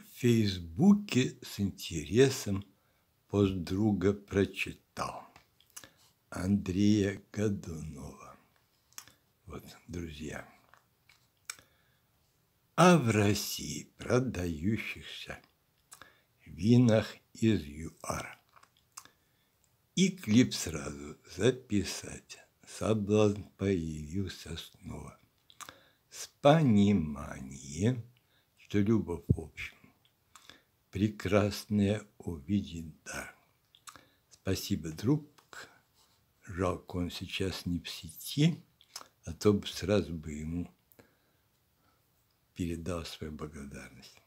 Фейсбуке с интересом пост друга прочитал. Андрея Годунова. Вот, друзья. А в России продающихся винах из ЮАР и клип сразу записать. Соблазн появился снова. С пониманием, что любовь в общем прекрасная увидит дар. Спасибо, друг. Жалко, он сейчас не в сети, а то бы сразу бы ему передал свою благодарность.